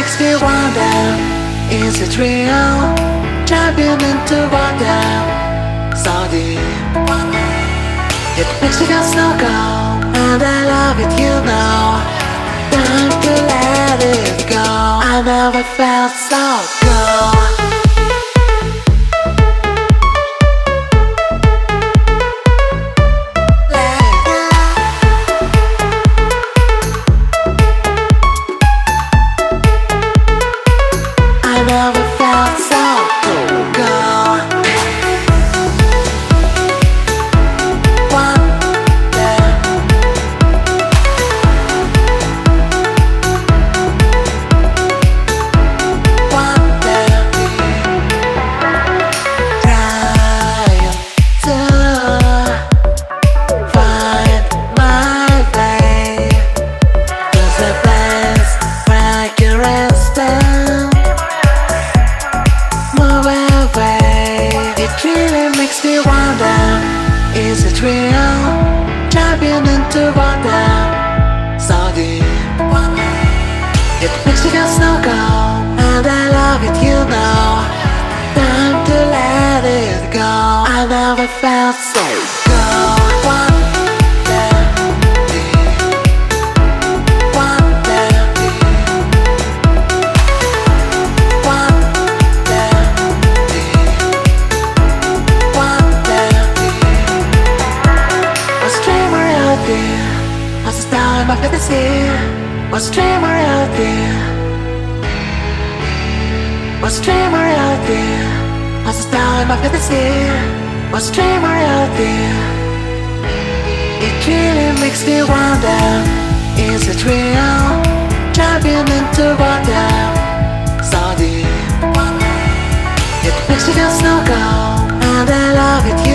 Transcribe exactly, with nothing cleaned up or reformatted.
makes me wonder, is it real? Jumping into water, so deep. It makes me go so cold, and I love it, you know. Time to let it go. I never felt so good. Never felt so good. Wonder, wonder, trying to find my way to the place where I can rest down. It really makes me wonder, is it real? Jumping into water, so deep. It makes me go so cold, and I love it, you know. Time to let it go. I never felt so good. Wonder, deep. Wonder, deep. Wonder, deep. Was a star in my fantasy? Was a dream or reality? Was a dream or reality? Was a star in my fantasy? Was a dream or reality? It really makes me wonder, is it real? Jumping into water, so deep. It makes me feel so cold, and I love it.